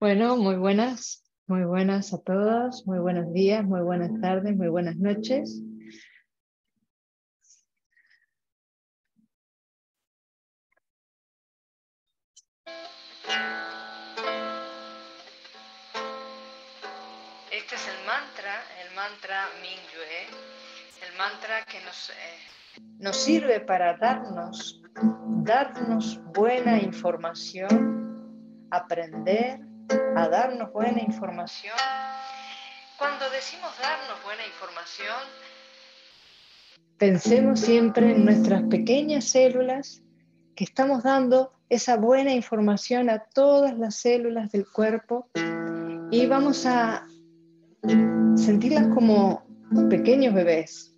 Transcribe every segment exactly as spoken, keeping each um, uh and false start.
Bueno, muy buenas, muy buenas a todos, muy buenos días, muy buenas tardes, muy buenas noches. Este es el mantra, el mantra Mingyue, el mantra que nos, eh, nos sirve para darnos, darnos buena información, aprender a darnos buena información. Cuando decimos darnos buena información, pensemos siempre en nuestras pequeñas células que estamos dando esa buena información a todas las células del cuerpo y vamos a sentirlas como pequeños bebés.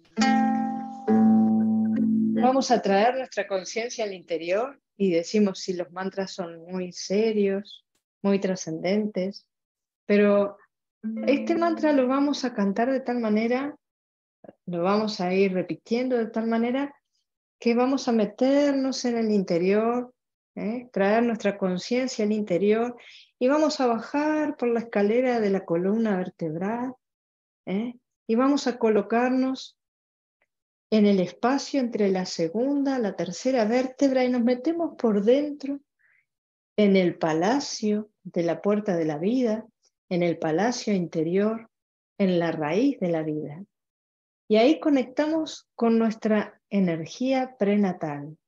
Vamos a traer nuestra conciencia al interior y decimos si los mantras son muy serios, muy trascendentes, pero este mantra lo vamos a cantar de tal manera, lo vamos a ir repitiendo de tal manera que vamos a meternos en el interior, ¿eh? traer nuestra conciencia al interior y vamos a bajar por la escalera de la columna vertebral, ¿eh? y vamos a colocarnos en el espacio entre la segunda y la tercera vértebra y nos metemos por dentro en el palacio de la puerta de la vida, en el palacio interior, en la raíz de la vida. Y ahí conectamos con nuestra energía prenatal.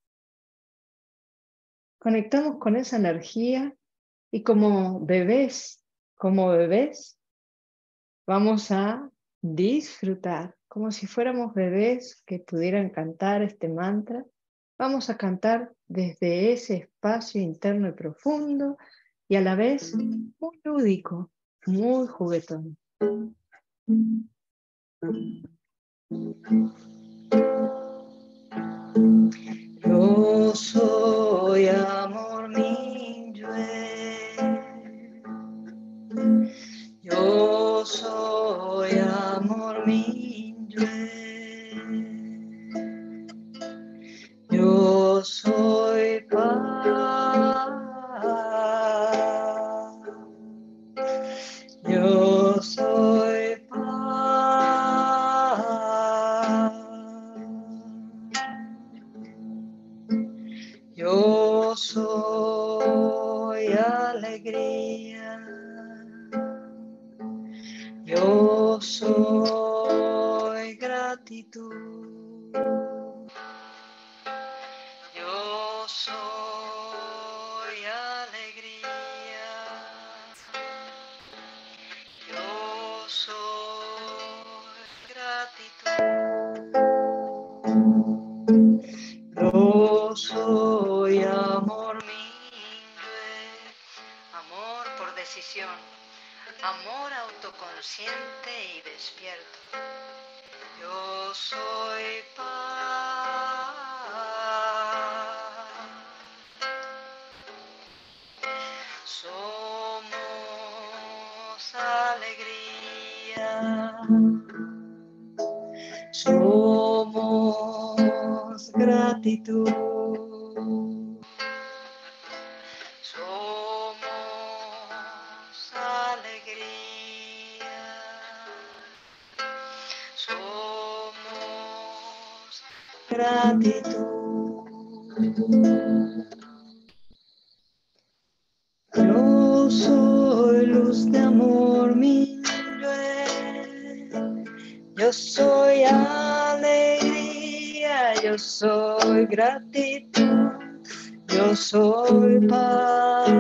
Conectamos con esa energía y como bebés, como bebés, vamos a disfrutar, como si fuéramos bebés que pudieran cantar este mantra. Vamos a cantar desde ese espacio interno y profundo y a la vez muy lúdico, muy juguetón. Yo soy amor Mingyue. Yo soy amor Mingyue. Yo soy paz. Yo soy paz. Yo soy alegría. Yo soy gratitud. Yo soy alegría. Yo soy gratitud. Yo soy amor Mingyue. Amor por decisión. Amor autoconsciente y despierto. Yo soy paz. Somos alegría. Somos gratitud. Somos alegría. Somos gratitud. Yo soy luz de amor Mingyue. Yo soy alegría. Yo soy gratitud. Yo soy paz.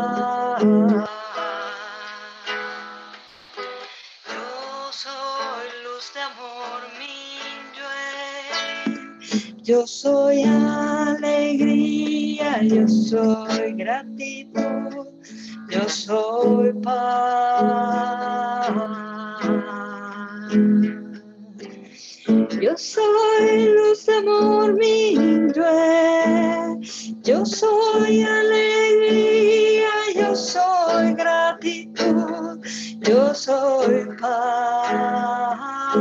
Yo soy luz de amor Mingyue. Yo soy alegría. Yo soy gratitud. Yo soy paz. Yo soy luz de amor Mingyue. Yo soy alegría. Yo soy gratitud. Yo soy paz.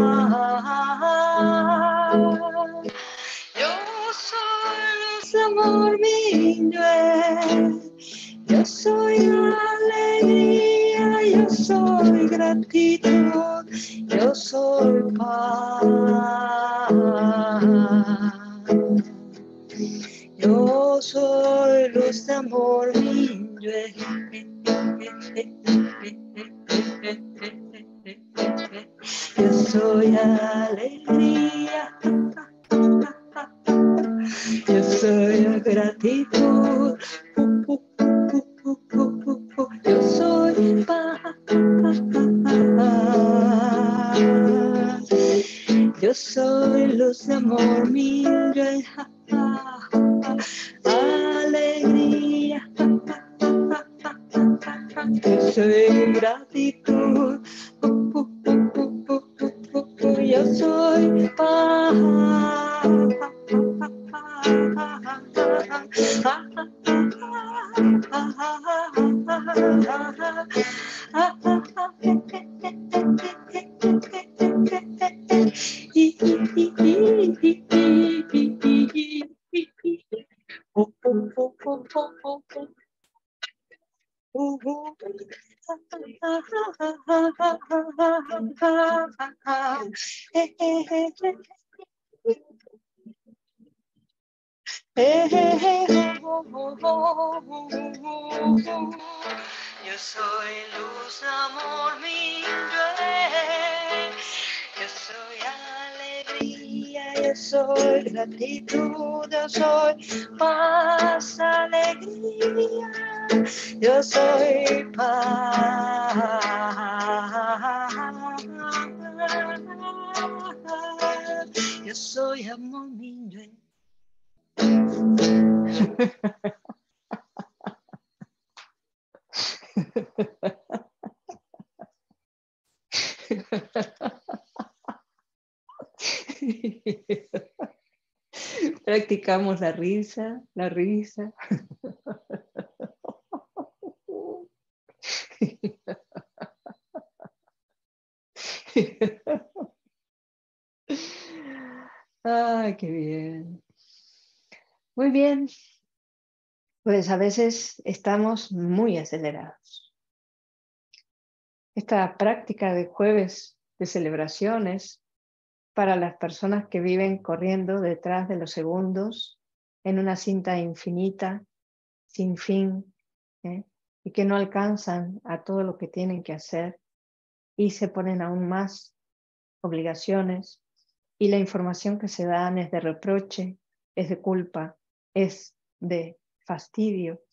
Yo soy luz de amor Mingyue. Yo soy alegría. alegría, yo soy gratitud, yo soy paz. Yo soy luz de amor, yo soy alegría, yo soy gratitud, yo soy paz, yo soy luz de amor, mildred, alegría, yo soy gratitud, yo soy paz. Yo soy luz, amor, mi rey. Yo soy alegría, yo soy gratitud, yo soy paz, alegría, yo soy paz. Yo soy amor, mi rey. Practicamos la risa, la risa. Ay, qué bien. Muy bien. Pues a veces estamos muy acelerados. Esta práctica de jueves de celebraciones para las personas que viven corriendo detrás de los segundos en una cinta infinita, sin fin, ¿eh? Y que no alcanzan a todo lo que tienen que hacer y se ponen aún más obligaciones y la información que se dan es de reproche, es de culpa, es de fastidio.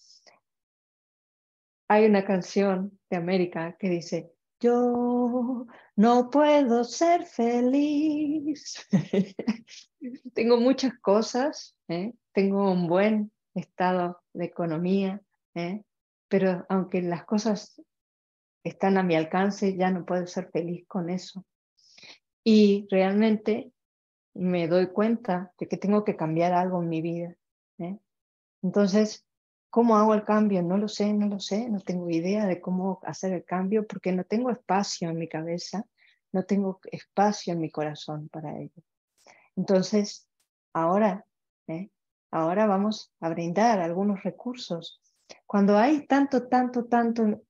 Hay una canción de América que dice: yo no puedo ser feliz. Tengo muchas cosas, ¿eh? Tengo un buen estado de economía, ¿eh? Pero aunque las cosas están a mi alcance, ya no puedo ser feliz con eso. Y realmente me doy cuenta de que tengo que cambiar algo en mi vida, ¿eh? Entonces, ¿cómo hago el cambio? No lo sé, no lo sé, no tengo idea de cómo hacer el cambio porque no tengo espacio en mi cabeza, no tengo espacio en mi corazón para ello. Entonces, ahora, ¿eh? ahora vamos a brindar algunos recursos. Cuando hay tanto, tanto, tanto,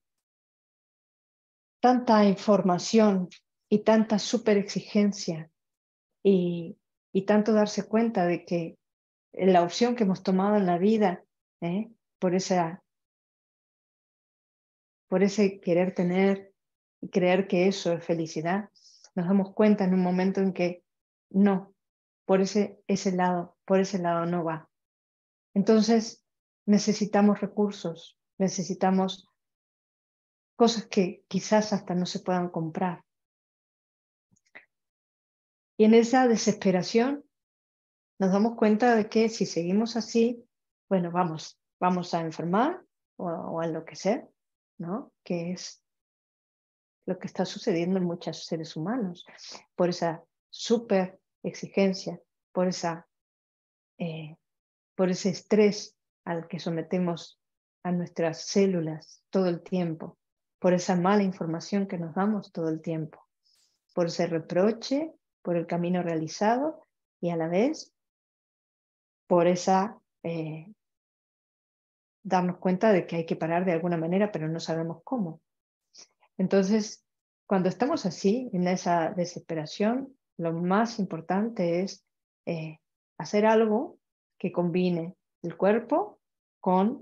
tanta información y tanta super exigencia y, y tanto darse cuenta de que la opción que hemos tomado en la vida, ¿eh? por esa por ese querer tener y creer que eso es felicidad, nos damos cuenta en un momento en que no, por ese, ese lado, por ese lado no va. Entonces necesitamos recursos, necesitamos cosas que quizás hasta no se puedan comprar. Y en esa desesperación nos damos cuenta de que si seguimos así, bueno, vamos, vamos a enfermar o, o a enloquecer, ¿no? Que es lo que está sucediendo en muchos seres humanos, por esa súper exigencia, por, esa, eh, por ese estrés al que sometemos a nuestras células todo el tiempo, por esa mala información que nos damos todo el tiempo, por ese reproche, por el camino realizado y a la vez por esa eh, darnos cuenta de que hay que parar de alguna manera, pero no sabemos cómo. Entonces, cuando estamos así, en esa desesperación, lo más importante es eh, hacer algo que combine el cuerpo con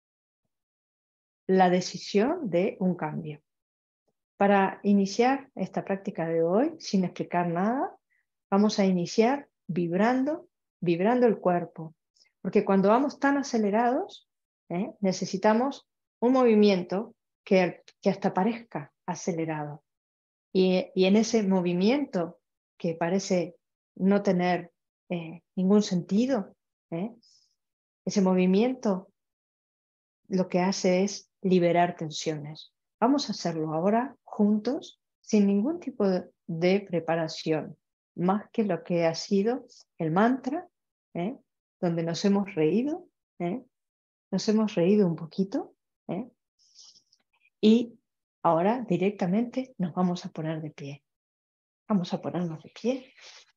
la decisión de un cambio. Para iniciar esta práctica de hoy, sin explicar nada, vamos a iniciar vibrando, vibrando el cuerpo. Porque cuando vamos tan acelerados, ¿eh? necesitamos un movimiento que, que hasta parezca acelerado. Y, y en ese movimiento que parece no tener eh, ningún sentido, ¿eh? ese movimiento lo que hace es liberar tensiones. Vamos a hacerlo ahora juntos, sin ningún tipo de, de preparación, más que lo que ha sido el mantra, ¿eh? donde nos hemos reído, ¿eh? nos hemos reído un poquito, ¿eh? y ahora directamente nos vamos a poner de pie. Vamos a ponernos de pie.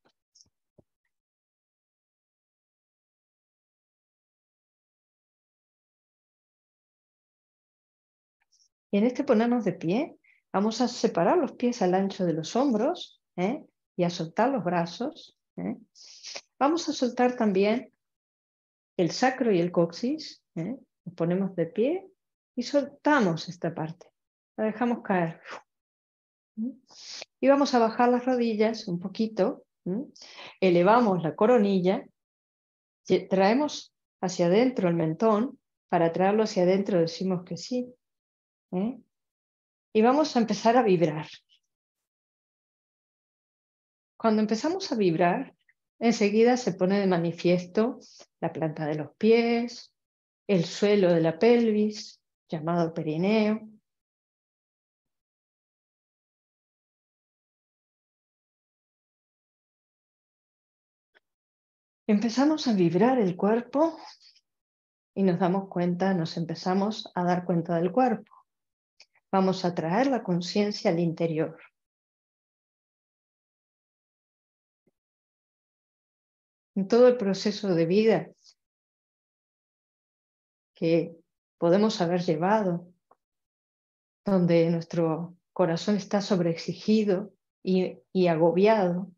Y en este ponernos de pie, vamos a separar los pies al ancho de los hombros, ¿eh? y a soltar los brazos. ¿eh? Vamos a soltar también el sacro y el coxis. ¿eh? Nos ponemos de pie y soltamos esta parte. La dejamos caer. ¿eh? Y vamos a bajar las rodillas un poquito. ¿eh? Elevamos la coronilla. Traemos hacia adentro el mentón. Para traerlo hacia adentro decimos que sí. ¿eh? Y vamos a empezar a vibrar. Cuando empezamos a vibrar, enseguida se pone de manifiesto la planta de los pies, el suelo de la pelvis, llamado perineo. Empezamos a vibrar el cuerpo y nos damos cuenta, nos empezamos a dar cuenta del cuerpo. Vamos a traer la conciencia al interior. En todo el proceso de vida que podemos haber llevado, donde nuestro corazón está sobreexigido y, y agobiado,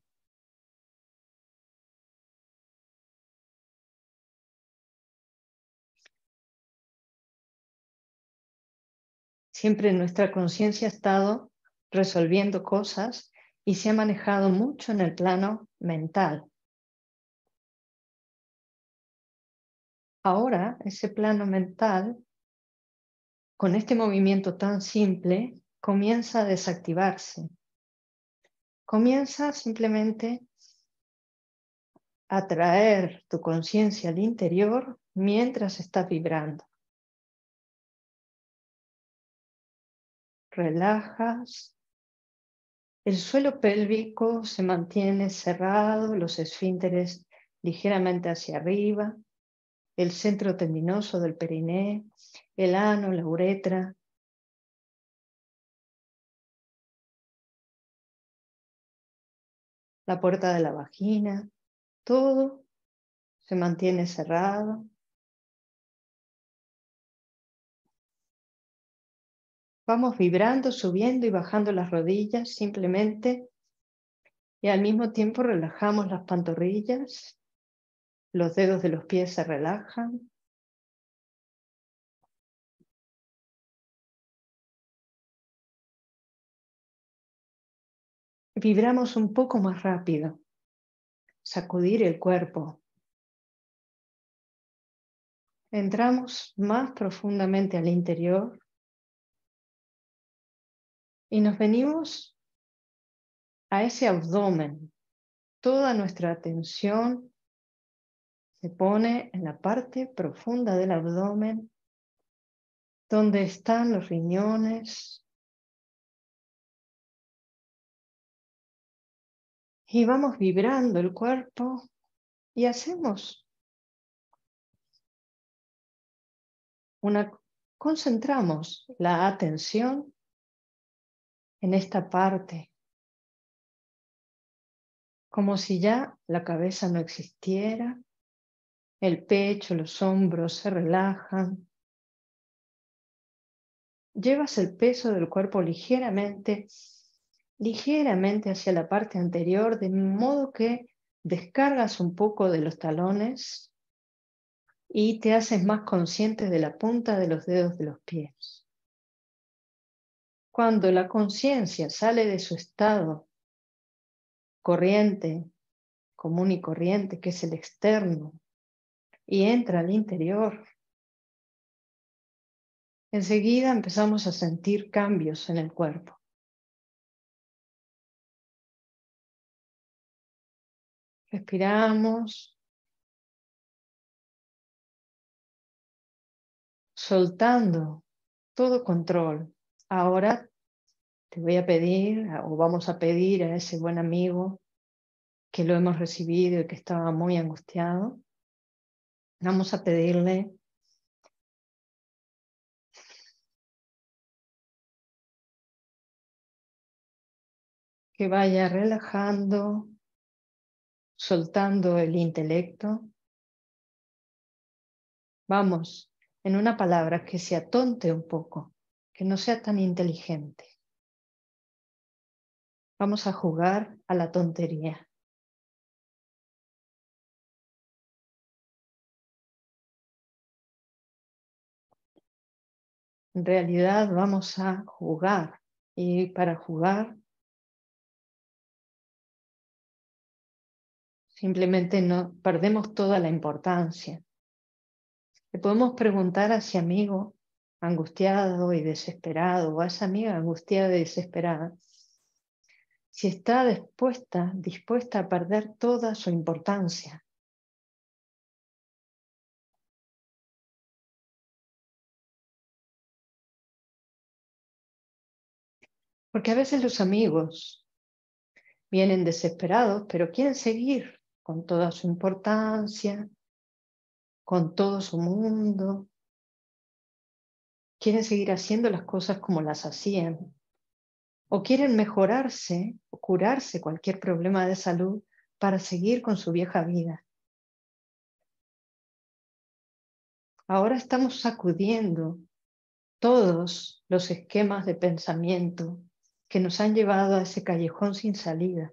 siempre nuestra conciencia ha estado resolviendo cosas y se ha manejado mucho en el plano mental. Ahora, ese plano mental, con este movimiento tan simple, comienza a desactivarse. Comienza simplemente a traer tu conciencia al interior mientras estás vibrando. Relajas. El suelo pélvico se mantiene cerrado, los esfínteres ligeramente hacia arriba, el centro tendinoso del perineo, el ano, la uretra. La puerta de la vagina, todo se mantiene cerrado. Vamos vibrando, subiendo y bajando las rodillas simplemente y al mismo tiempo relajamos las pantorrillas, los dedos de los pies se relajan. Vibramos un poco más rápido, sacudir el cuerpo. Entramos más profundamente al interior y nos venimos a ese abdomen. Toda nuestra atención se pone en la parte profunda del abdomen, donde están los riñones. Y vamos vibrando el cuerpo y hacemos una, concentramos la atención en esta parte, como si ya la cabeza no existiera, el pecho, los hombros se relajan, llevas el peso del cuerpo ligeramente, ligeramente hacia la parte anterior, de modo que descargas un poco de los talones y te haces más consciente de la punta de los dedos de los pies. Cuando la conciencia sale de su estado corriente, común y corriente, que es el externo, y entra al interior, enseguida empezamos a sentir cambios en el cuerpo. Respiramos, soltando todo control. Ahora te voy a pedir, o vamos a pedir a ese buen amigo que lo hemos recibido y que estaba muy angustiado, vamos a pedirle que vaya relajando, soltando el intelecto. Vamos, en una palabra, que se atonte un poco, que no sea tan inteligente. Vamos a jugar a la tontería. En realidad vamos a jugar, y para jugar simplemente no perdemos toda la importancia. Le podemos preguntar a ese amigo angustiado y desesperado, o a esa amiga angustiada y desesperada, si está dispuesta, dispuesta a perder toda su importancia. Porque a veces los amigos vienen desesperados, pero quieren seguir con toda su importancia, con todo su mundo. Quieren seguir haciendo las cosas como las hacían. O quieren mejorarse o curarse cualquier problema de salud para seguir con su vieja vida. Ahora estamos sacudiendo todos los esquemas de pensamiento que nos han llevado a ese callejón sin salida.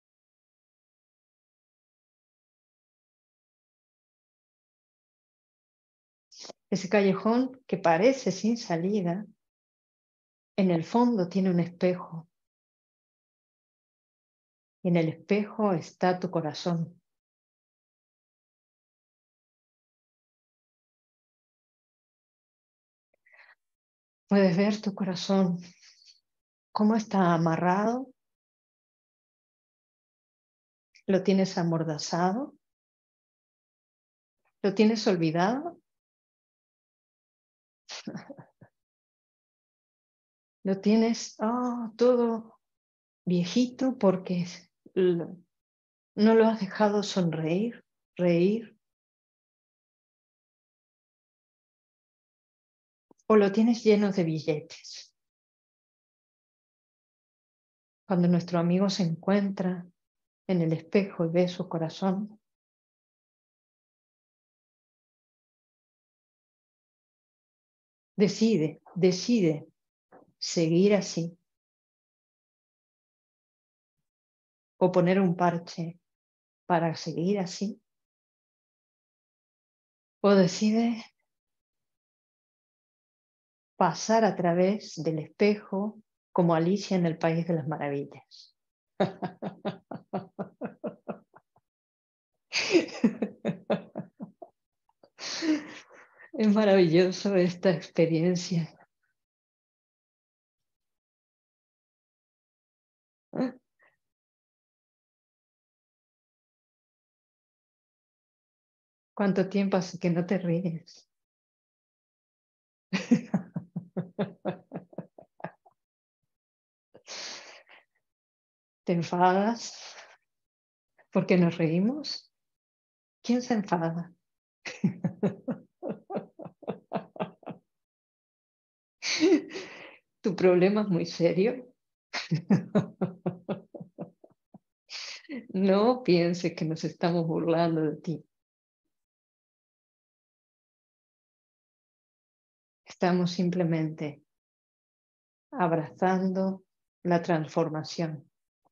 Ese callejón que parece sin salida, en el fondo tiene un espejo. Y en el espejo está tu corazón. Puedes ver tu corazón, cómo está amarrado. ¿Lo tienes amordazado? ¿Lo tienes olvidado? ¿Lo tienes oh, todo viejito porque no lo has dejado sonreír, reír? ¿O lo tienes lleno de billetes? Cuando nuestro amigo se encuentra en el espejo y ve su corazón, decide, decide seguir así o poner un parche para seguir así, o decide pasar a través del espejo como Alicia en el País de las Maravillas. Es maravilloso esta experiencia. ¿Cuánto tiempo hace que no te ríes? ¿Te enfadas porque nos reímos? ¿Quién se enfada? ¿Tu problema es muy serio? No pienses que nos estamos burlando de ti. Estamos simplemente abrazando la transformación.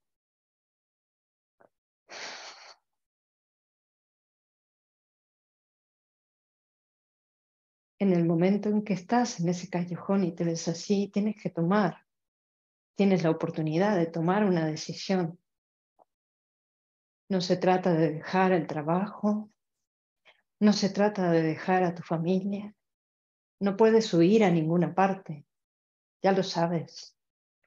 En el momento en que estás en ese callejón y te ves así, tienes que tomar, tienes la oportunidad de tomar una decisión. No se trata de dejar el trabajo, no se trata de dejar a tu familia, no puedes huir a ninguna parte, ya lo sabes.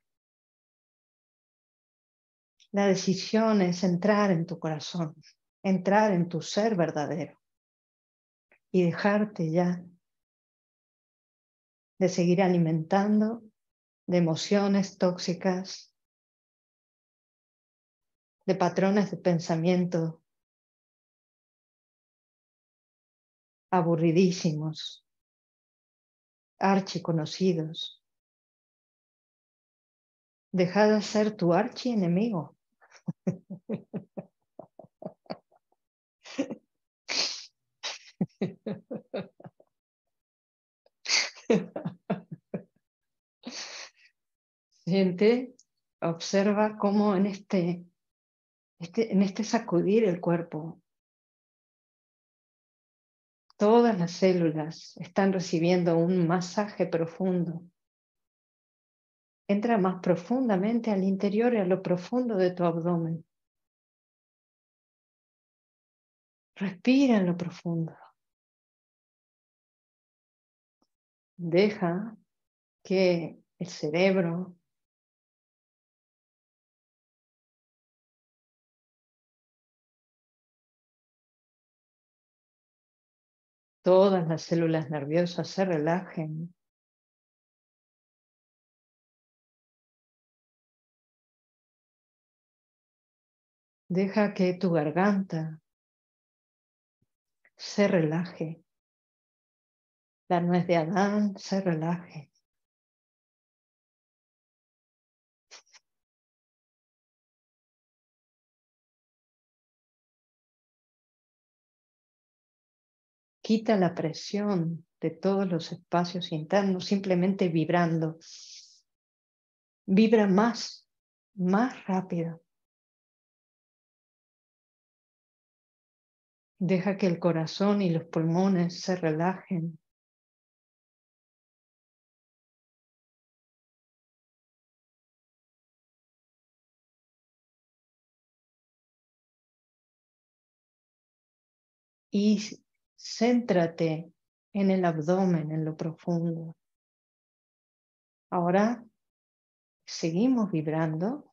La decisión es entrar en tu corazón, entrar en tu ser verdadero y dejarte ya de seguir alimentando de emociones tóxicas, de patrones de pensamiento aburridísimos, archiconocidos. Deja de ser tu archienemigo. Siente, observa cómo en este, este, en este sacudir el cuerpo, todas las células están recibiendo un masaje profundo. Entra más profundamente al interior y a lo profundo de tu abdomen. Respira en lo profundo. Deja que el cerebro todas las células nerviosas se relajen. Deja que tu garganta se relaje. La nuez de Adán se relaje. Quita la presión de todos los espacios internos simplemente vibrando. Vibra más, más rápido. Deja que el corazón y los pulmones se relajen. Y céntrate en el abdomen, en lo profundo. Ahora seguimos vibrando.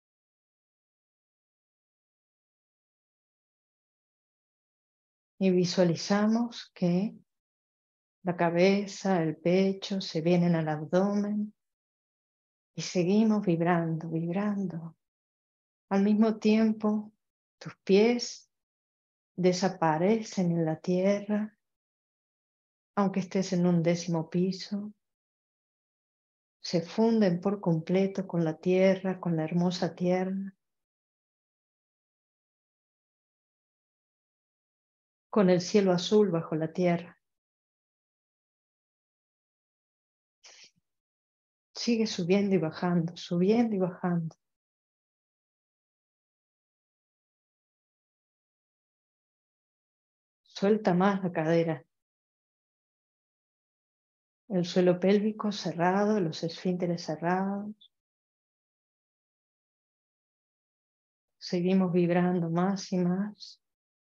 Y visualizamos que la cabeza, el pecho se vienen al abdomen y seguimos vibrando, vibrando. Al mismo tiempo, tus pies desaparecen en la tierra, aunque estés en un décimo piso. Se funden por completo con la tierra, con la hermosa tierra, con el cielo azul bajo la tierra. Sigue subiendo y bajando, subiendo y bajando. Suelta más la cadera. El suelo pélvico cerrado, los esfínteres cerrados. Seguimos vibrando más y más.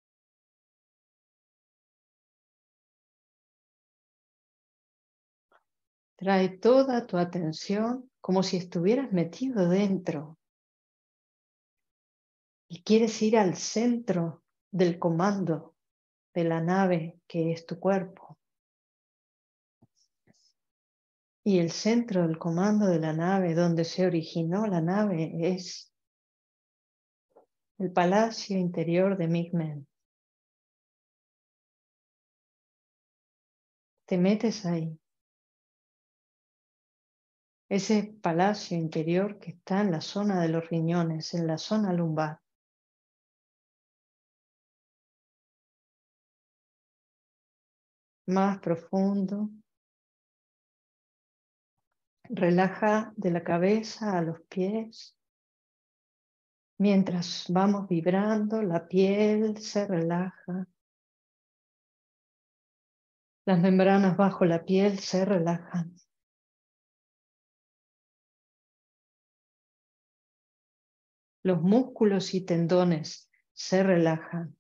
Trae toda tu atención como si estuvieras metido dentro. Y quieres ir al centro del comando de la nave que es tu cuerpo. Y el centro del comando de la nave, donde se originó la nave, es el palacio interior de Migmen. Te metes ahí. Ese palacio interior que está en la zona de los riñones, en la zona lumbar. Más profundo. Relaja de la cabeza a los pies. Mientras vamos vibrando, la piel se relaja. Las membranas bajo la piel se relajan. Los músculos y tendones se relajan.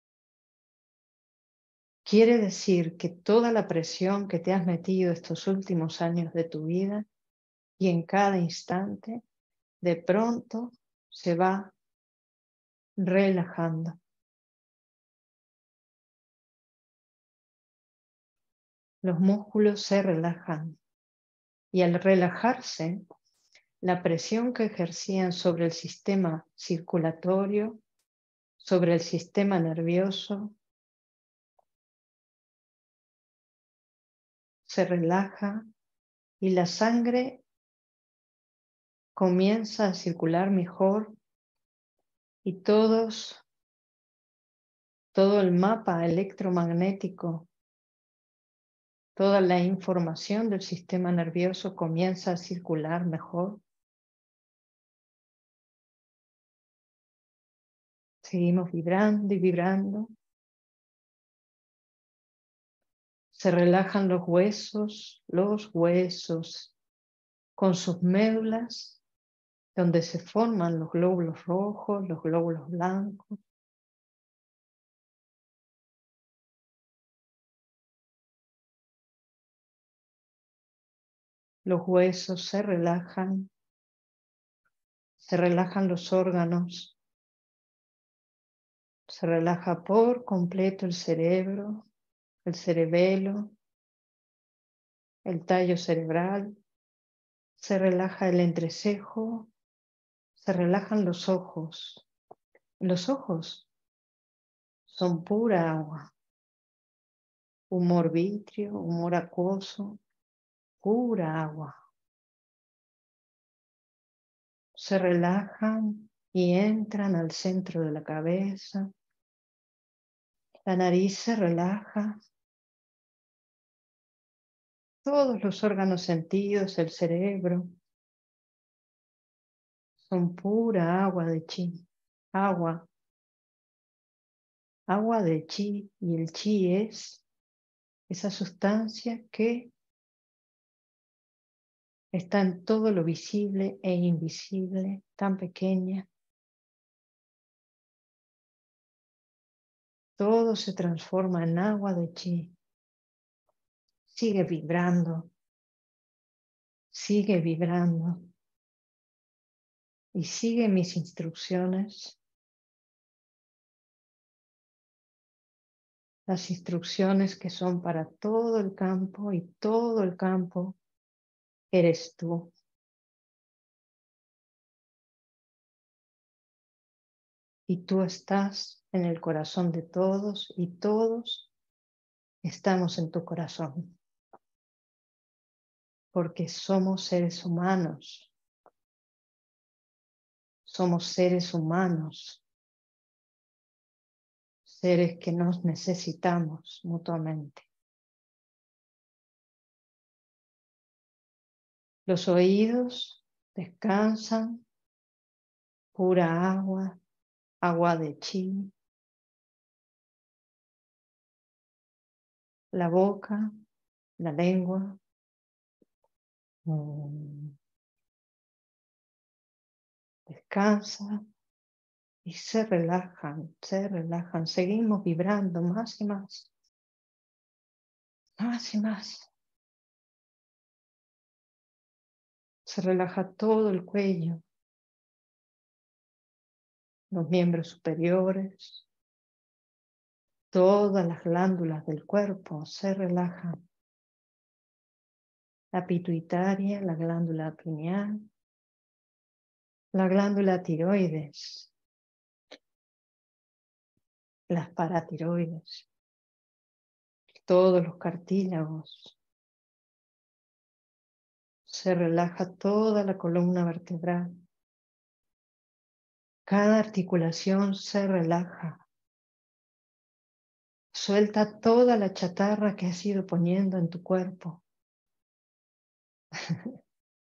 Quiere decir que toda la presión que te has metido estos últimos años de tu vida y en cada instante, de pronto se va relajando. Los músculos se relajan y al relajarse, la presión que ejercían sobre el sistema circulatorio, sobre el sistema nervioso, se relaja y la sangre comienza a circular mejor y todos, todo el mapa electromagnético, toda la información del sistema nervioso comienza a circular mejor. Seguimos vibrando y vibrando. Se relajan los huesos, los huesos con sus médulas, donde se forman los glóbulos rojos, los glóbulos blancos. Los huesos se relajan, se relajan los órganos, se relaja por completo el cerebro, el cerebelo, el tallo cerebral, se relaja el entrecejo, se relajan los ojos. Los ojos son pura agua, humor vítreo, humor acuoso, pura agua. Se relajan y entran al centro de la cabeza. La nariz se relaja. Todos los órganos sentidos, el cerebro, son pura agua de chi. Agua. Agua de chi. Y el chi es esa sustancia que está en todo lo visible e invisible, tan pequeña. Todo se transforma en agua de chi. Sigue vibrando. Sigue vibrando. Y sigue mis instrucciones. Las instrucciones que son para todo el campo y todo el campo eres tú. Y tú estás en el corazón de todos y todos estamos en tu corazón. Porque somos seres humanos. Somos seres humanos. Seres que nos necesitamos mutuamente. Los oídos descansan, pura agua, agua de chi. La boca, la lengua. Mm. Descansa y se relajan, se relajan. Seguimos vibrando más y más. Más y más. Se relaja todo el cuello. Los miembros superiores. Todas las glándulas del cuerpo se relajan. La pituitaria, la glándula pineal. La glándula tiroides. Las paratiroides. Todos los cartílagos. Se relaja toda la columna vertebral. Cada articulación se relaja. Suelta toda la chatarra que has ido poniendo en tu cuerpo.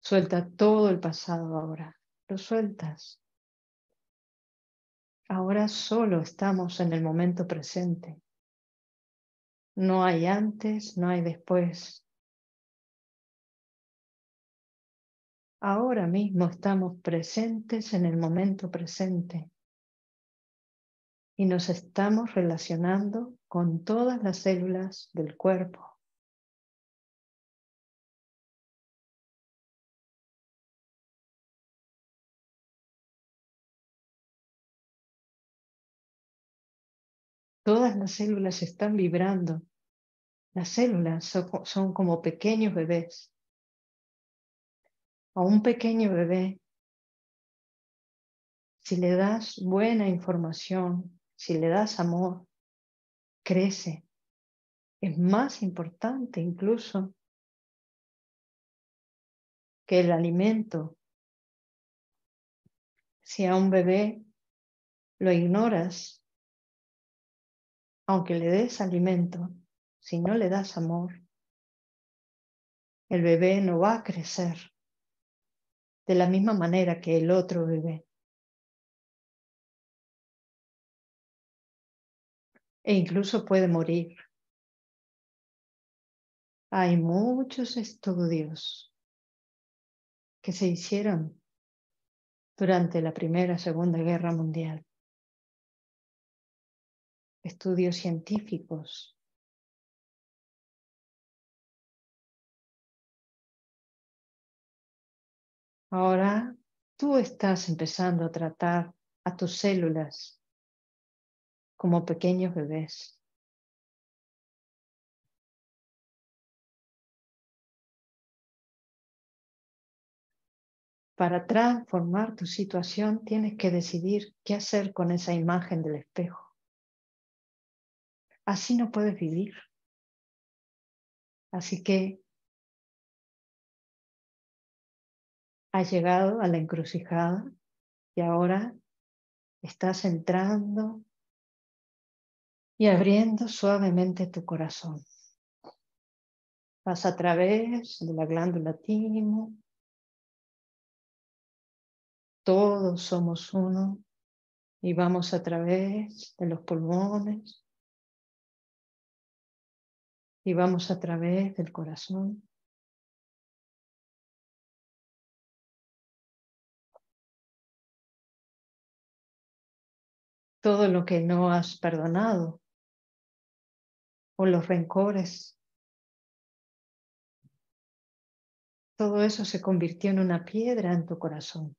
Suelta todo el pasado ahora. Lo sueltas. Ahora solo estamos en el momento presente. No hay antes, no hay después. Ahora mismo estamos presentes en el momento presente y nos estamos relacionando con todas las células del cuerpo. Todas las células están vibrando. Las células son, son como pequeños bebés. A un pequeño bebé, si le das buena información, si le das amor, crece. Es más importante incluso que el alimento. Si a un bebé lo ignoras, aunque le des alimento, si no le das amor, el bebé no va a crecer de la misma manera que el otro bebé. E incluso puede morir. Hay muchos estudios que se hicieron durante la Primera y Segunda Guerra Mundial. Estudios científicos. Ahora tú estás empezando a tratar a tus células como pequeños bebés. Para transformar tu situación tienes que decidir qué hacer con esa imagen del espejo. Así no puedes vivir. Así que has llegado a la encrucijada y ahora estás entrando y abriendo suavemente tu corazón. Vas a través de la glándula timo. Todos somos uno y vamos a través de los pulmones y vamos a través del corazón. Todo lo que no has perdonado o los rencores, todo eso se convirtió en una piedra en tu corazón.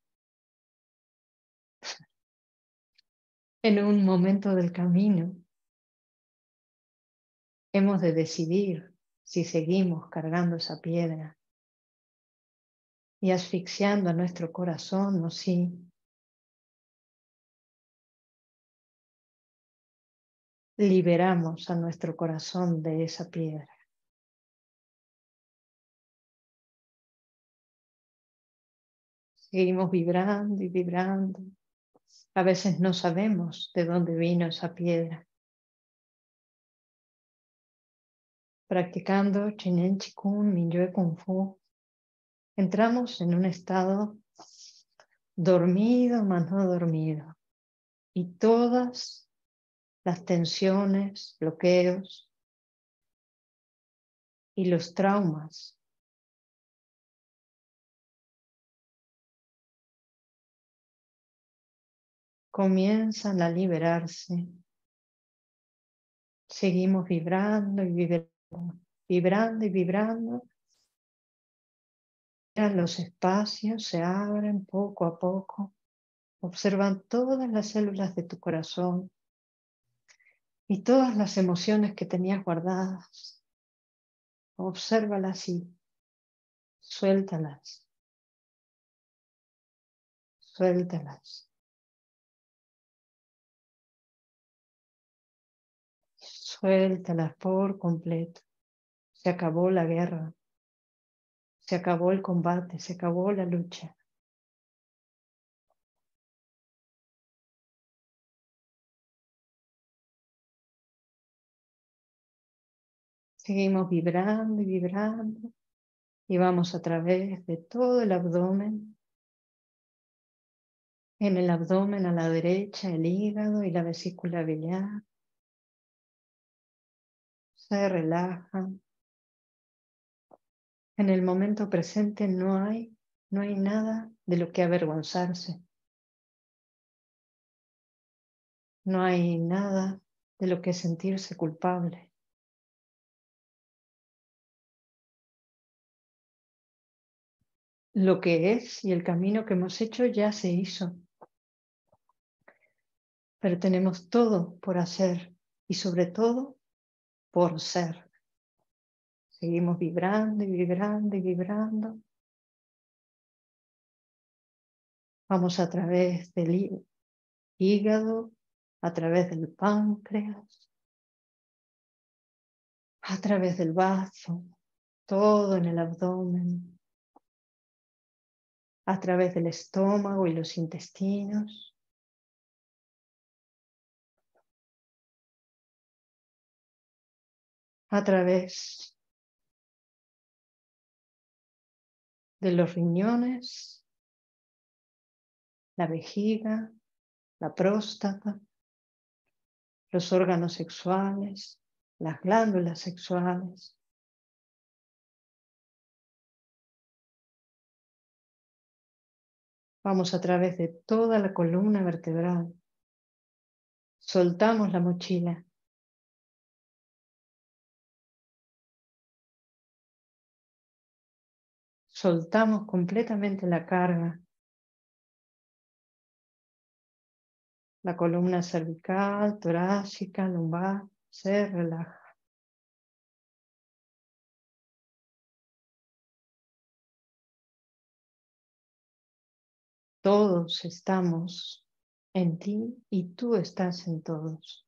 En un momento del camino hemos de decidir si seguimos cargando esa piedra y asfixiando a nuestro corazón o si liberamos a nuestro corazón de esa piedra. Seguimos vibrando y vibrando. A veces no sabemos de dónde vino esa piedra. Practicando Chinen Chikun, Minyue Kung Fu, entramos en un estado dormido, más no dormido. Y todas las tensiones, bloqueos y los traumas comienzan a liberarse. Seguimos vibrando y vibrando, vibrando y vibrando. Los espacios se abren poco a poco. Observan todas las células de tu corazón y todas las emociones que tenías guardadas. Obsérvalas y suéltalas. Suéltalas. Suéltalas por completo. Se acabó la guerra. Se acabó el combate. Se acabó la lucha. Seguimos vibrando y vibrando. Y vamos a través de todo el abdomen. En el abdomen a la derecha el hígado y la vesícula biliar se relajan. En el momento presente no hay, no hay nada de lo que avergonzarse. No hay nada de lo que sentirse culpable. Lo que es y el camino que hemos hecho ya se hizo. Pero tenemos todo por hacer y sobre todo por ser. Seguimos vibrando y vibrando y vibrando. Vamos a través del hígado, a través del páncreas, a través del bazo, todo en el abdomen, a través del estómago y los intestinos, a través de los riñones, la vejiga, la próstata, los órganos sexuales, las glándulas sexuales. Vamos a través de toda la columna vertebral. Soltamos la mochila. Soltamos completamente la carga. La columna cervical, torácica, lumbar, se relaja. Todos estamos en ti y tú estás en todos.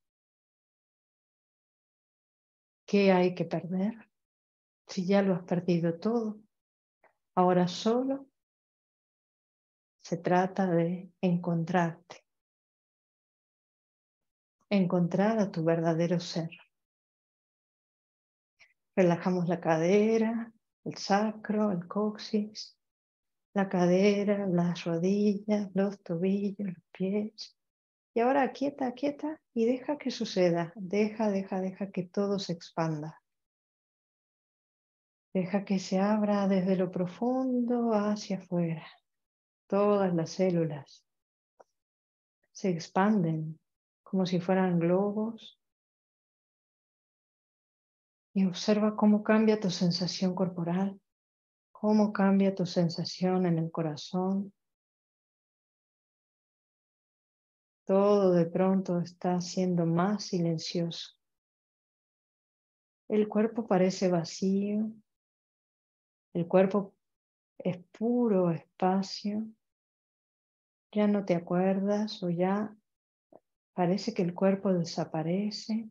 ¿Qué hay que perder? Si ya lo has perdido todo, ahora solo se trata de encontrarte. Encontrar a tu verdadero ser. Relajamos la cadera, el sacro, el coxis, la cadera, las rodillas, los tobillos, los pies. Y ahora quieta, quieta y deja que suceda. Deja, deja, deja que todo se expanda. Deja que se abra desde lo profundo hacia afuera. Todas las células se expanden como si fueran globos. Y observa cómo cambia tu sensación corporal, cómo cambia tu sensación en el corazón. Todo de pronto está siendo más silencioso. El cuerpo parece vacío. El cuerpo es puro espacio. Ya no te acuerdas o ya parece que el cuerpo desaparece.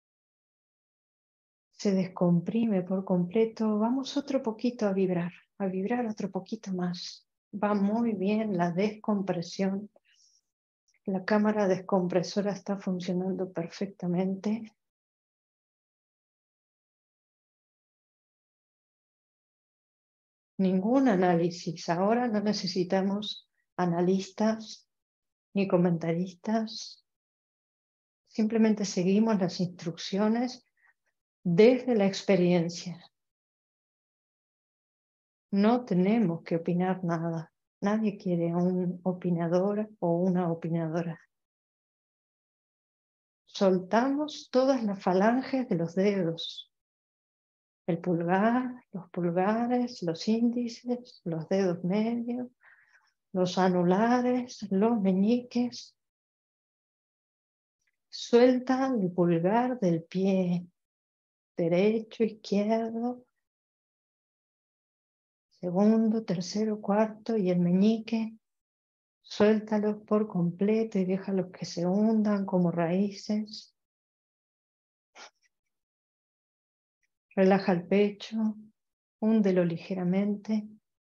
Se descomprime por completo. Vamos otro poquito a vibrar, a vibrar otro poquito más. Va muy bien la descompresión. La cámara descompresora está funcionando perfectamente. Ningún análisis. Ahora no necesitamos analistas ni comentaristas. Simplemente seguimos las instrucciones desde la experiencia. No tenemos que opinar nada. Nadie quiere un opinador o una opinadora. Soltamos todas las falanges de los dedos. El pulgar, los pulgares, los índices, los dedos medios, los anulares, los meñiques. Suelta el pulgar del pie derecho, izquierdo, segundo, tercero, cuarto y el meñique. Suéltalos por completo y déjalos que se hundan como raíces. Relaja el pecho, húndelo ligeramente.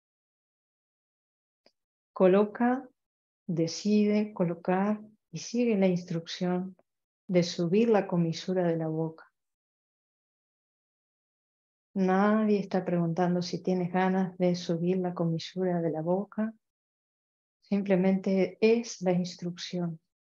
Coloca, decide colocar y sigue la instrucción de subir la comisura de la boca. Nadie está preguntando si tienes ganas de subir la comisura de la boca. Simplemente es la instrucción.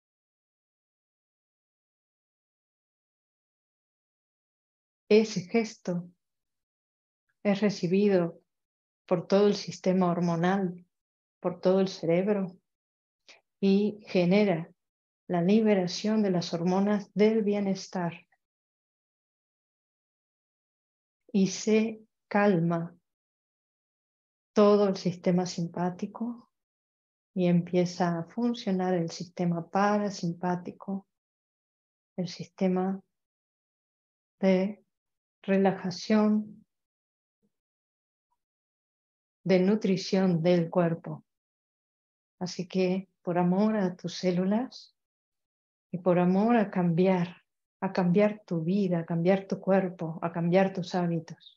Ese gesto es recibido por todo el sistema hormonal, por todo el cerebro y genera la liberación de las hormonas del bienestar. Y se calma todo el sistema simpático y empieza a funcionar el sistema parasimpático, el sistema de relajación, de nutrición del cuerpo. Así que por amor a tus células y por amor a cambiar, a cambiar tu vida, a cambiar tu cuerpo, a cambiar tus hábitos.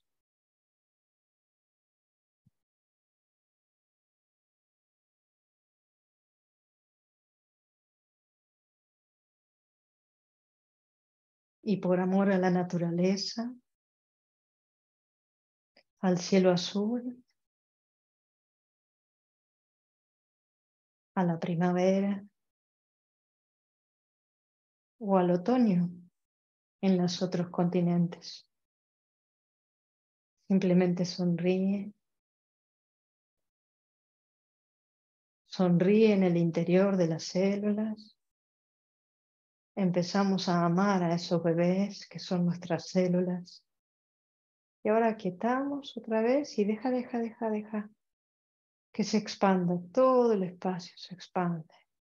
Y por amor a la naturaleza, al cielo azul, a la primavera o al otoño en los otros continentes. Simplemente sonríe. Sonríe en el interior de las células. Empezamos a amar a esos bebés que son nuestras células. Y ahora quietamos otra vez y deja, deja, deja, deja. Que se expanda, todo el espacio se expande.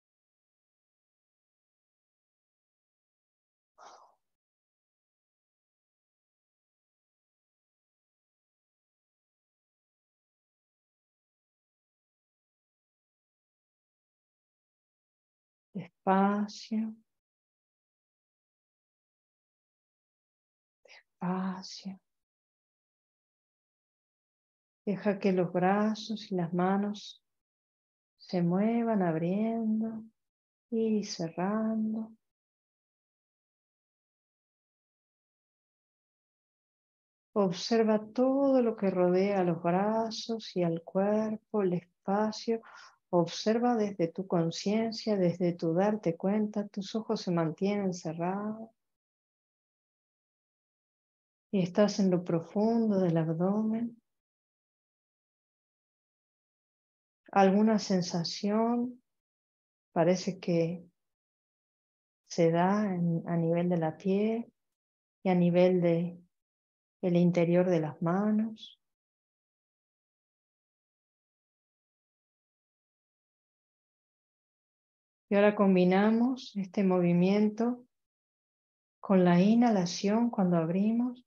Despacio, despacio. Deja que los brazos y las manos se muevan abriendo y cerrando. Observa todo lo que rodea a los brazos y al cuerpo, el espacio. Observa desde tu conciencia, desde tu darte cuenta. Tus ojos se mantienen cerrados. Y estás en lo profundo del abdomen. Alguna sensación parece que se da en, a nivel de la piel y a nivel de el interior de las manos. Y ahora combinamos este movimiento con la inhalación cuando abrimos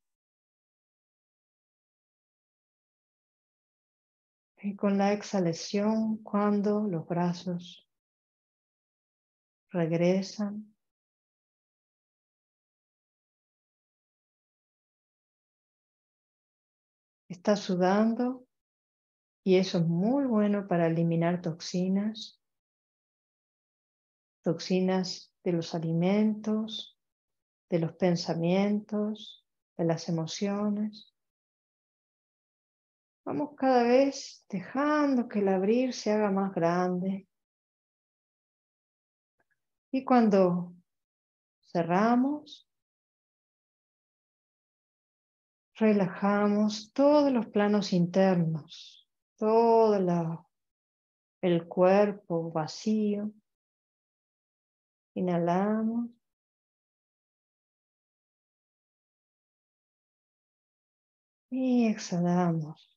y con la exhalación cuando los brazos regresan. Estás sudando y eso es muy bueno para eliminar toxinas, toxinas de los alimentos, de los pensamientos, de las emociones. Vamos cada vez dejando que el abrir se haga más grande. Y cuando cerramos, relajamos todos los planos internos, todo la, el cuerpo vacío. Inhalamos. Y exhalamos.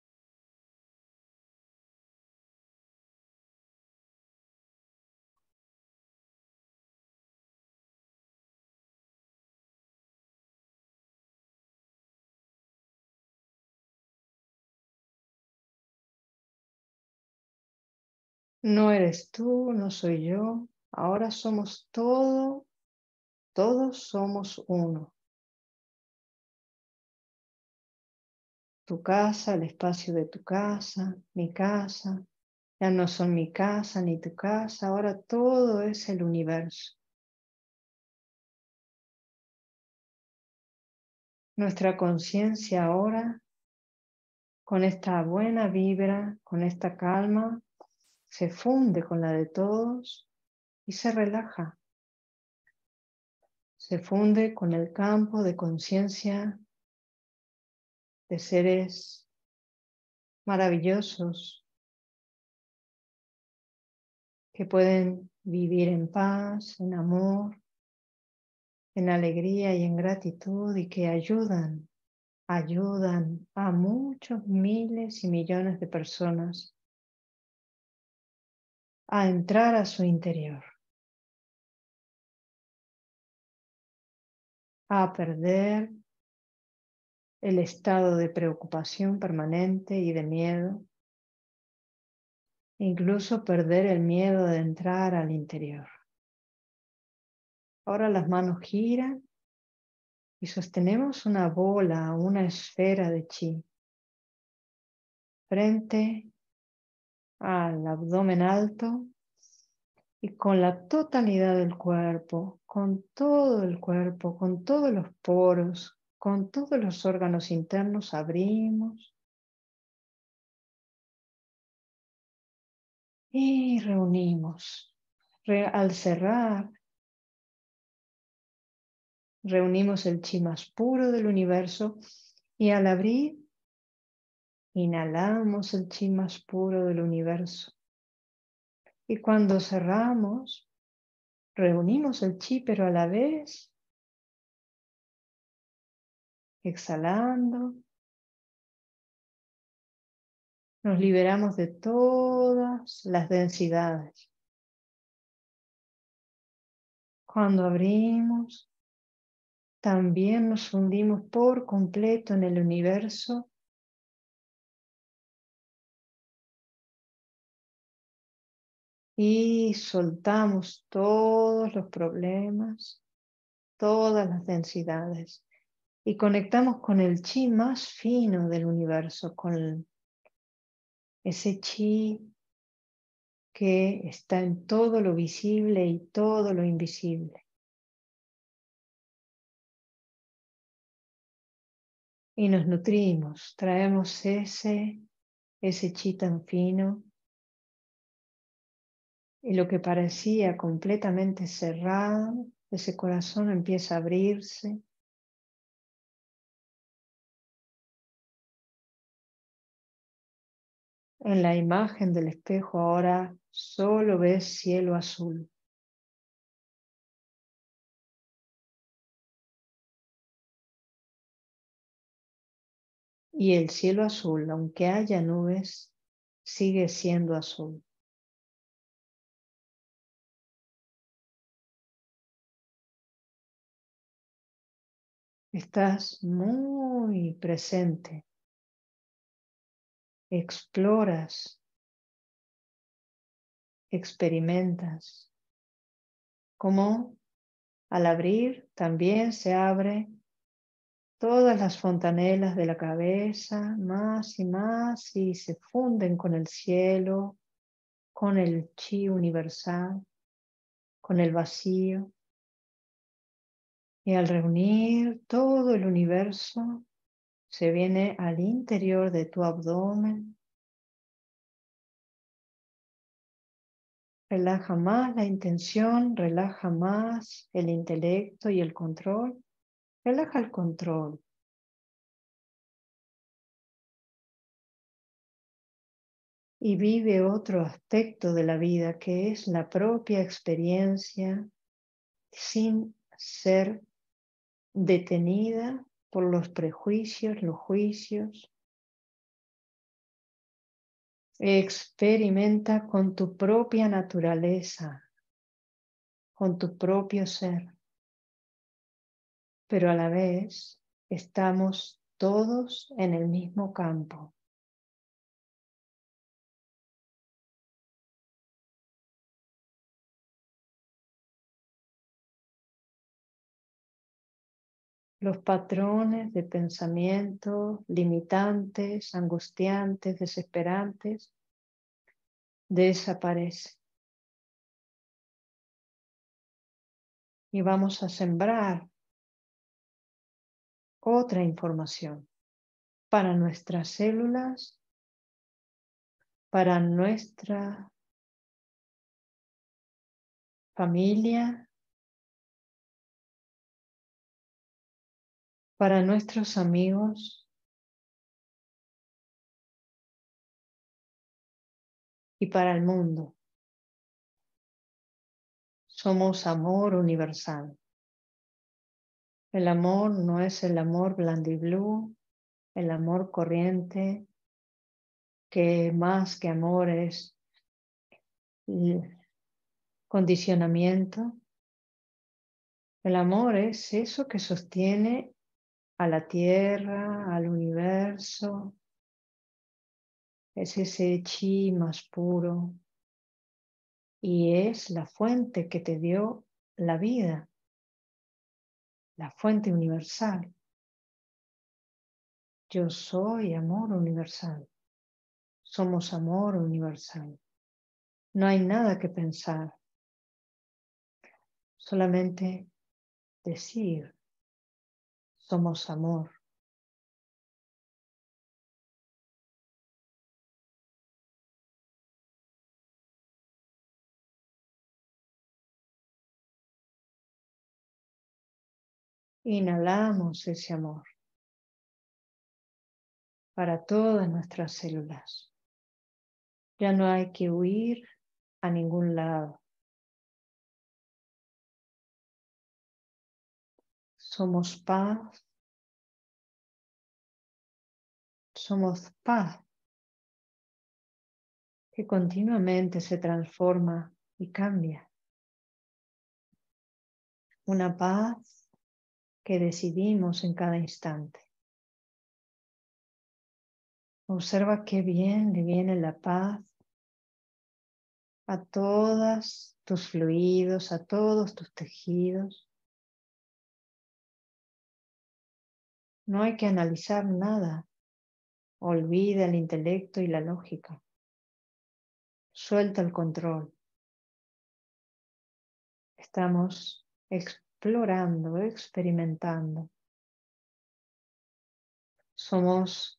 No eres tú, no soy yo. Ahora somos todo, todos somos uno. Tu casa, el espacio de tu casa, mi casa. Ya no son mi casa ni tu casa, ahora todo es el universo. Nuestra conciencia ahora, con esta buena vibra, con esta calma, se funde con la de todos y se relaja. Se funde con el campo de conciencia de seres maravillosos que pueden vivir en paz, en amor, en alegría y en gratitud y que ayudan, ayudan a muchos miles y millones de personas a entrar a su interior, a perder el estado de preocupación permanente y de miedo, incluso perder el miedo de entrar al interior. Ahora las manos giran y sostenemos una bola, una esfera de chi frente al abdomen alto y con la totalidad del cuerpo, con todo el cuerpo, con todos los poros, con todos los órganos internos, abrimos y reunimos. Re- al cerrar, reunimos el chi más puro del universo y al abrir, inhalamos el chi más puro del universo. Y cuando cerramos, reunimos el chi, pero a la vez, exhalando, nos liberamos de todas las densidades. Cuando abrimos, también nos fundimos por completo en el universo y soltamos todos los problemas, todas las densidades y conectamos con el chi más fino del universo, con ese chi que está en todo lo visible y todo lo invisible. Y nos nutrimos, traemos ese, ese chi tan fino y lo que parecía completamente cerrado, ese corazón empieza a abrirse. En la imagen del espejo ahora solo ves cielo azul. Y el cielo azul, aunque haya nubes, sigue siendo azul. Estás muy presente. Exploras, experimentas. Como al abrir también se abre todas las fontanelas de la cabeza, más y más, y se funden con el cielo, con el chi universal, con el vacío. Y al reunir todo el universo, se viene al interior de tu abdomen. Relaja más la intención, relaja más el intelecto y el control. Relaja el control. Y vive otro aspecto de la vida que es la propia experiencia sin ser detenida por los prejuicios, los juicios. Experimenta con tu propia naturaleza, con tu propio ser, pero a la vez estamos todos en el mismo campo. Los patrones de pensamiento limitantes, angustiantes, desesperantes, desaparecen. Y vamos a sembrar otra información para nuestras células, para nuestra familia, para nuestros amigos y para el mundo. Somos amor universal. El amor no es el amor blandiblue, el amor corriente, que más que amor es condicionamiento. El amor es eso que sostiene a la tierra, al universo. Es ese chi más puro y es la fuente que te dio la vida, la fuente universal. Yo soy amor universal. Somos amor universal. No hay nada que pensar, solamente decir, somos amor. Inhalamos ese amor para todas nuestras células. Ya no hay que huir a ningún lado. Somos paz. Somos paz que continuamente se transforma y cambia. Una paz que decidimos en cada instante. Observa qué bien le viene la paz a todos tus fluidos, a todos tus tejidos. No hay que analizar nada. Olvida el intelecto y la lógica. Suelta el control. Estamos explorando, experimentando. Somos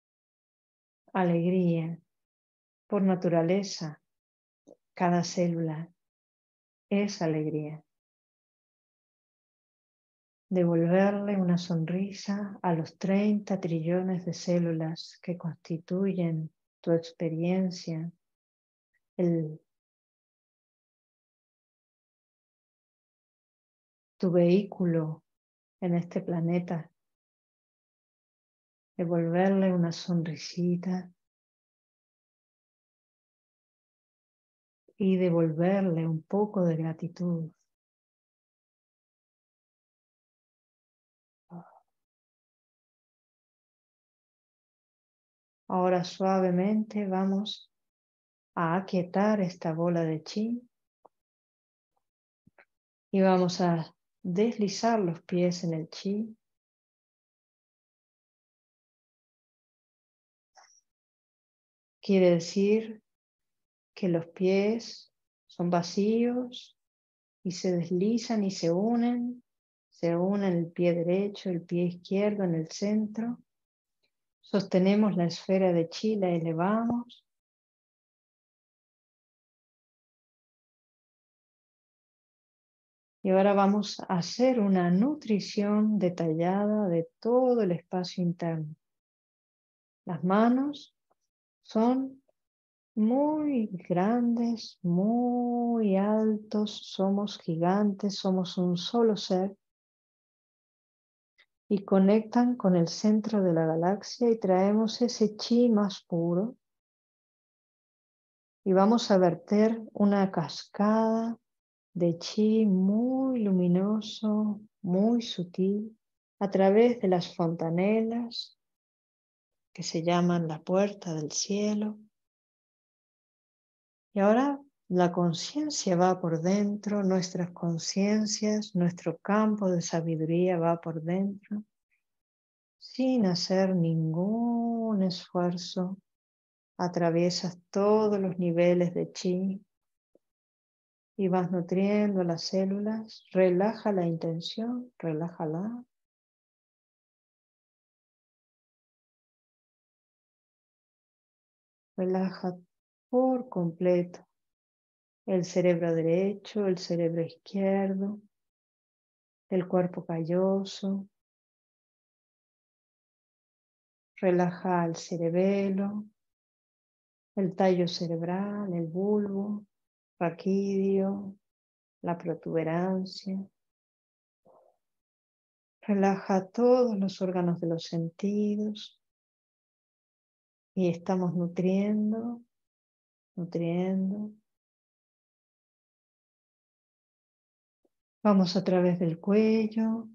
alegría por naturaleza. Cada célula es alegría. Devolverle una sonrisa a los treinta trillones de células que constituyen tu experiencia, el, tu vehículo en este planeta. Devolverle una sonrisita y devolverle un poco de gratitud. Ahora suavemente vamos a aquietar esta bola de chi y vamos a deslizar los pies en el chi. Quiere decir que los pies son vacíos y se deslizan y se unen. Se unen el pie derecho, el pie izquierdo en el centro. Sostenemos la esfera de chi, la elevamos. Y ahora vamos a hacer una nutrición detallada de todo el espacio interno. Las manos son muy grandes, muy altos, somos gigantes, somos un solo ser y conectan con el centro de la galaxia y traemos ese chi más puro y vamos a verter una cascada de chi muy luminoso, muy sutil, a través de las fontanelas que se llaman la puerta del cielo. Y ahora la conciencia va por dentro, nuestras conciencias, nuestro campo de sabiduría va por dentro, sin hacer ningún esfuerzo. Atraviesas todos los niveles de chi y vas nutriendo las células. Relaja la intención, relájala. Relaja por completo el cerebro derecho, el cerebro izquierdo, el cuerpo calloso. Relaja el cerebelo, el tallo cerebral, el bulbo, raquídeo, la protuberancia. Relaja todos los órganos de los sentidos y estamos nutriendo, nutriendo. Vamos a través del cuello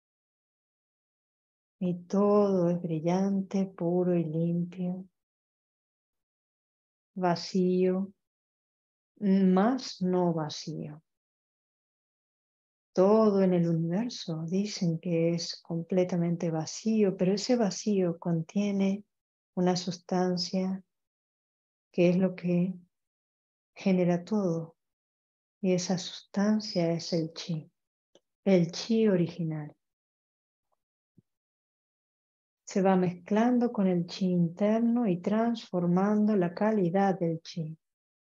y todo es brillante, puro y limpio, vacío, más no vacío. Todo en el universo dicen que es completamente vacío, pero ese vacío contiene una sustancia que es lo que genera todo. Y esa sustancia es el chi, el chi original. Se va mezclando con el chi interno y transformando la calidad del chi.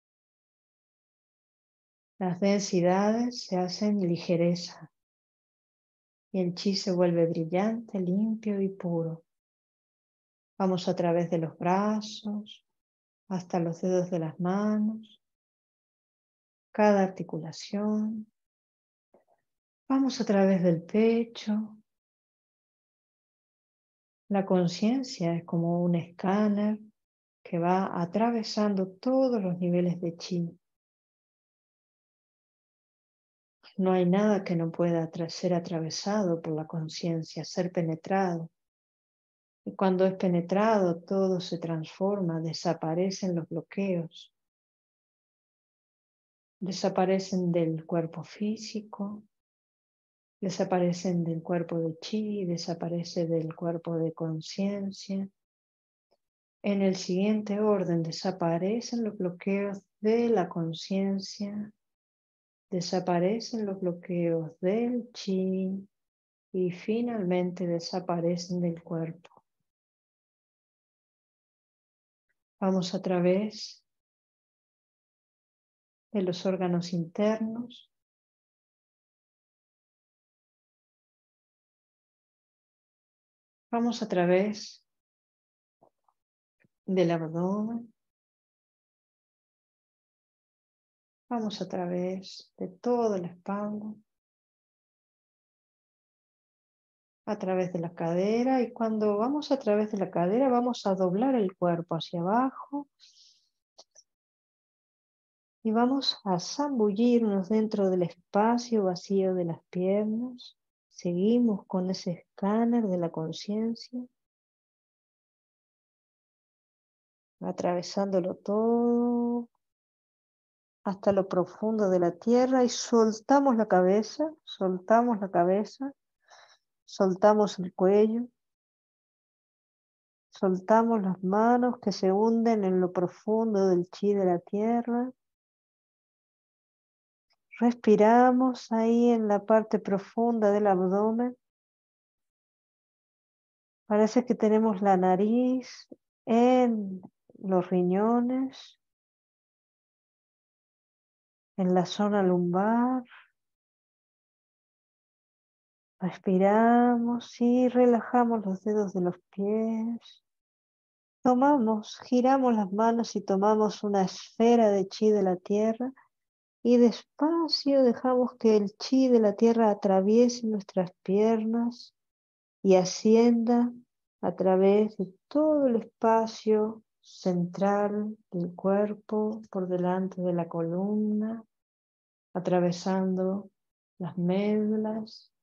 Las densidades se hacen ligereza y el chi se vuelve brillante, limpio y puro. Vamos a través de los brazos, hasta los dedos de las manos, cada articulación. Vamos a través del pecho. La conciencia es como un escáner que va atravesando todos los niveles de chi. No hay nada que no pueda ser atravesado por la conciencia, ser penetrado. Y cuando es penetrado, todo se transforma, desaparecen los bloqueos. Desaparecen del cuerpo físico, desaparecen del cuerpo de chi, desaparece del cuerpo de conciencia. En el siguiente orden desaparecen los bloqueos de la conciencia, desaparecen los bloqueos del chi y finalmente desaparecen del cuerpo. Vamos a través de los órganos internos. Vamos a través del abdomen. Vamos a través de toda la espalda. A través de la cadera, y cuando vamos a través de la cadera vamos a doblar el cuerpo hacia abajo y vamos a zambullirnos dentro del espacio vacío de las piernas. Seguimos con ese escáner de la conciencia, atravesándolo todo hasta lo profundo de la tierra y soltamos la cabeza, soltamos la cabeza, soltamos el cuello. Soltamos las manos que se hunden en lo profundo del chi de la tierra. Respiramos ahí en la parte profunda del abdomen. Parece que tenemos la nariz en los riñones, en la zona lumbar. Respiramos y relajamos los dedos de los pies. Tomamos, giramos las manos y tomamos una esfera de chi de la tierra. Y despacio dejamos que el chi de la tierra atraviese nuestras piernas y ascienda a través de todo el espacio central del cuerpo, por delante de la columna, atravesando las médulas,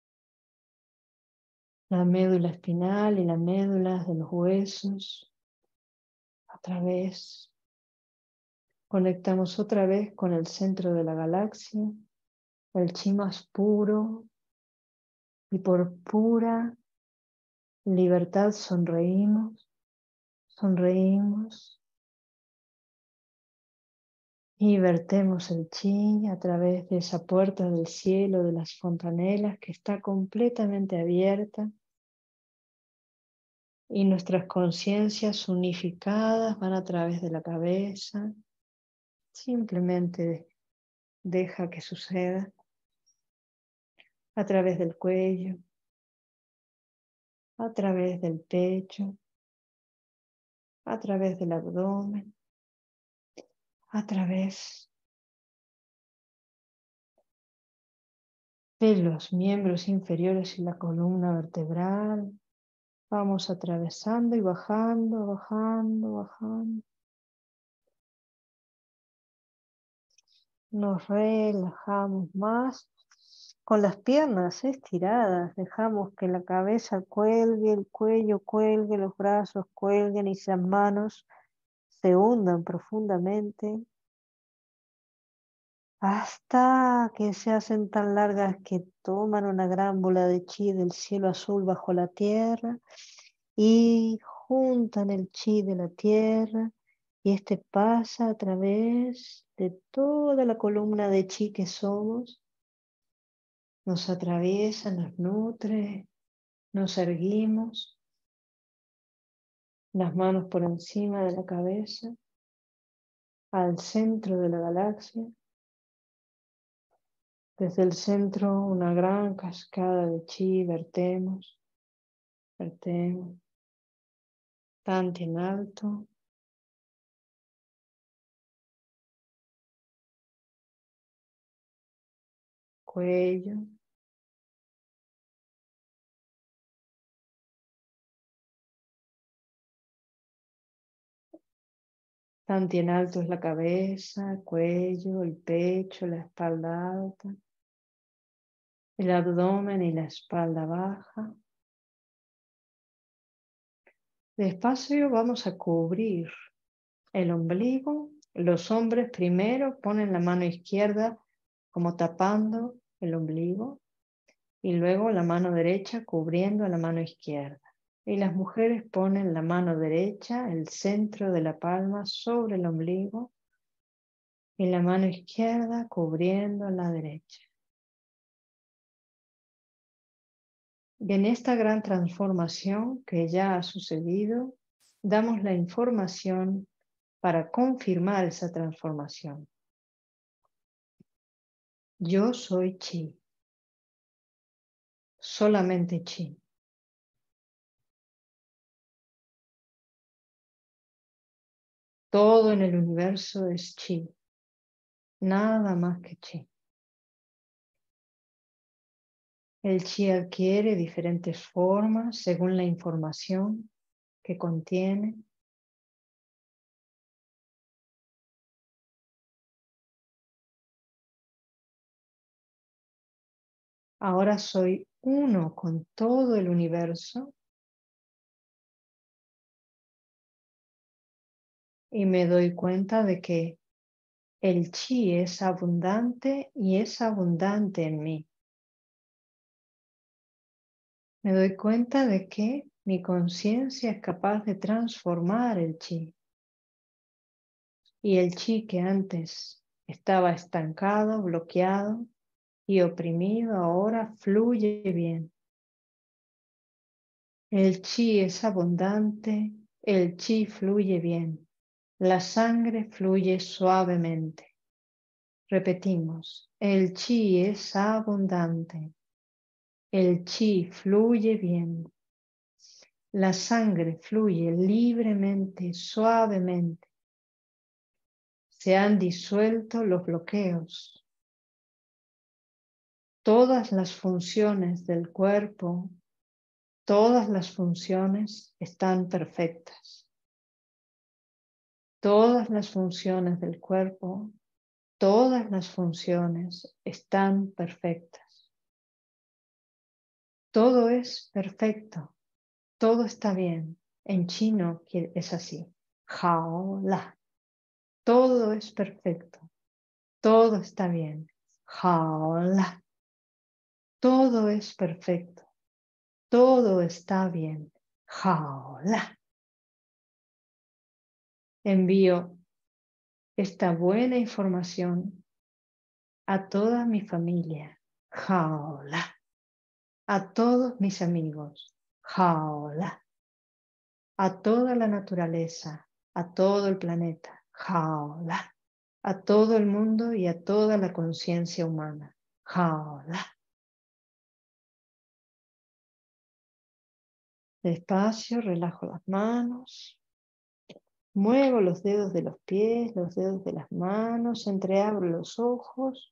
la médula espinal y las médulas de los huesos, a través. Conectamos otra vez con el centro de la galaxia, el chi más puro, y por pura libertad sonreímos, sonreímos y vertemos el chi a través de esa puerta del cielo de las fontanelas que está completamente abierta. Y nuestras conciencias unificadas van a través de la cabeza. Simplemente deja que suceda. A través del cuello. A través del pecho. A través del abdomen. A través de los miembros inferiores y la columna vertebral. Vamos atravesando y bajando, bajando, bajando. Nos relajamos más con las piernas estiradas. Dejamos que la cabeza cuelgue, el cuello cuelgue, los brazos cuelguen y las manos se hundan profundamente hasta que se hacen tan largas que toman una gran bola de chi del cielo azul bajo la tierra y juntan el chi de la tierra. Y este pasa a través de toda la columna de chi que somos. Nos atraviesa, nos nutre, nos erguimos. Las manos por encima de la cabeza, al centro de la galaxia. Desde el centro una gran cascada de chi, vertemos, vertemos. Tanti en alto. Cuello. Tanti en alto es la cabeza, cuello, el pecho, la espalda alta, el abdomen y la espalda baja. Despacio vamos a cubrir el ombligo. Los hombres primero ponen la mano izquierda como tapando el ombligo y luego la mano derecha cubriendo a la mano izquierda. Y las mujeres ponen la mano derecha, el centro de la palma sobre el ombligo y la mano izquierda cubriendo a la derecha. Y en esta gran transformación que ya ha sucedido, damos la información para confirmar esa transformación. Yo soy chi. Solamente chi. Todo en el universo es chi. Nada más que chi. El chi adquiere diferentes formas según la información que contiene. Ahora soy uno con todo el universo y me doy cuenta de que el chi es abundante y es abundante en mí. Me doy cuenta de que mi conciencia es capaz de transformar el chi. Y el chi que antes estaba estancado, bloqueado y oprimido, ahora fluye bien. El chi es abundante, el chi fluye bien, la sangre fluye suavemente. Repetimos, el chi es abundante, el chi fluye bien, la sangre fluye libremente, suavemente. Se han disuelto los bloqueos. Todas las funciones del cuerpo, todas las funciones están perfectas. Todas las funciones del cuerpo, todas las funciones están perfectas. Todo es perfecto, todo está bien. En chino es así. Hao la. Todo es perfecto, todo está bien. Hao la. Todo es perfecto. Todo está bien. Jaola. Envío esta buena información a toda mi familia. Jaola. A todos mis amigos. Jaola. a toda la naturaleza, a todo el planeta, Haola, a todo el mundo y a toda la conciencia humana, Haola. Despacio, relajo las manos, muevo los dedos de los pies, los dedos de las manos, entreabro los ojos.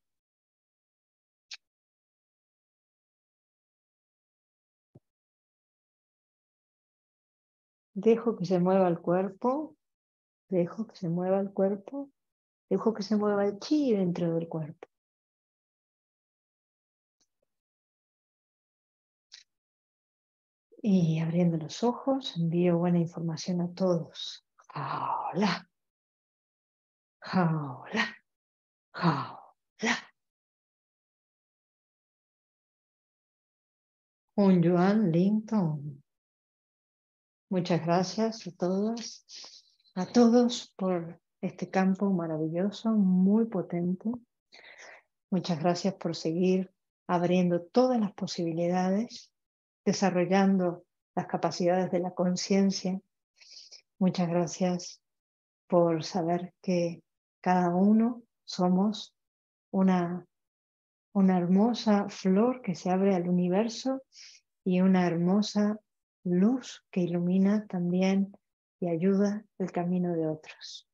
Dejo que se mueva el cuerpo, dejo que se mueva el cuerpo, dejo que se mueva el chi dentro del cuerpo. Y abriendo los ojos, envío buena información a todos. Hola, hola, hola. Un Yuan Linton. Muchas gracias a todas, a todos por este campo maravilloso, muy potente. Muchas gracias por seguir abriendo todas las posibilidades, desarrollando las capacidades de la conciencia. Muchas gracias por saber que cada uno somos una, una hermosa flor que se abre al universo y una hermosa luz que ilumina también y ayuda el camino de otros.